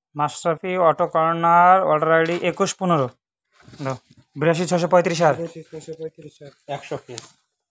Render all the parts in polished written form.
Mashrafe auto corner order ID 2115 দাও 82 635 আর 100 piece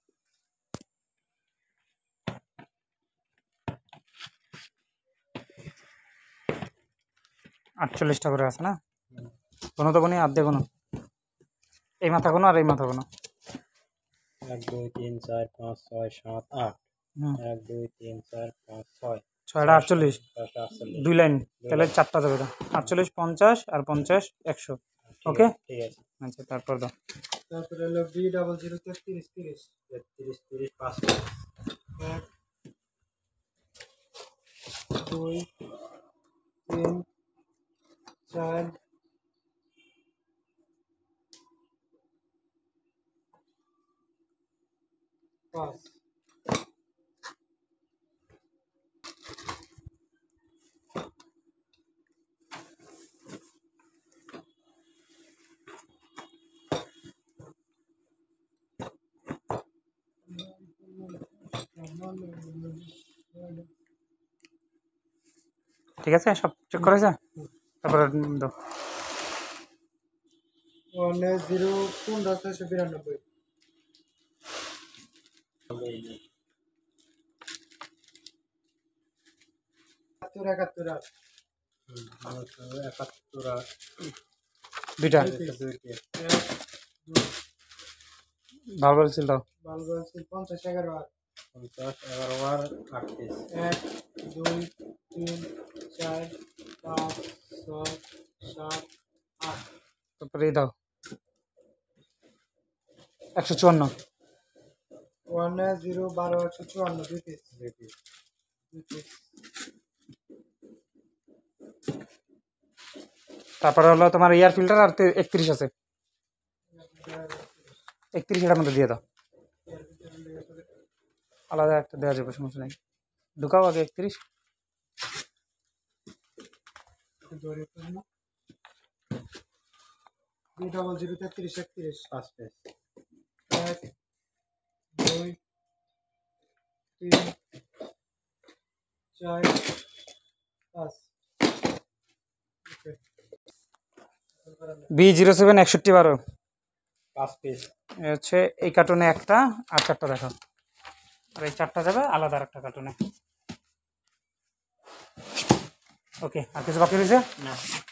48টা করে আছে না কোনো তো কোনো আধে কোনো এই মাথা কোনো আর এই মাথা কোনো 1 2 3 4 5 6 7 8 1 2 3 4 5 6 6টা 48 দুই লাইন তাহলে চারটা যাবে দাও 48 50 আর 50 100 ওকে ঠিক আছে আচ্ছা তারপর দাও তারপরে হলো B00 33 30 33 30 5 1 2 3 4 5 ঠিক আছে সব চেক করেছে তারপরে দাও 10 1592 দুইটা ভালো বলছিল দাও 50 11 আর 8 পিস 1 2 3 4 5 6 7 8 তারপরে এই দাও 154 10 12 154 দুই পিস তারপরে হলো তোমার এয়ার ফিল্টার আর 31 আছে 31 এটার মধ্যে দিয়ে দাও আলাদা একটা দেওয়া যাবে সমস্যা নেই ঢুকাও আগে 31 B00 33 31 5 পিস 1 2 3 4 5 B07 6112 5 পিস হচ্ছে এই কার্টুনে একটা আর চারটা দেখাও আর এই চারটা যাবে আলাদা আর একটা কার্টুনে ওকে আর কিছু বাকি রয়েছে না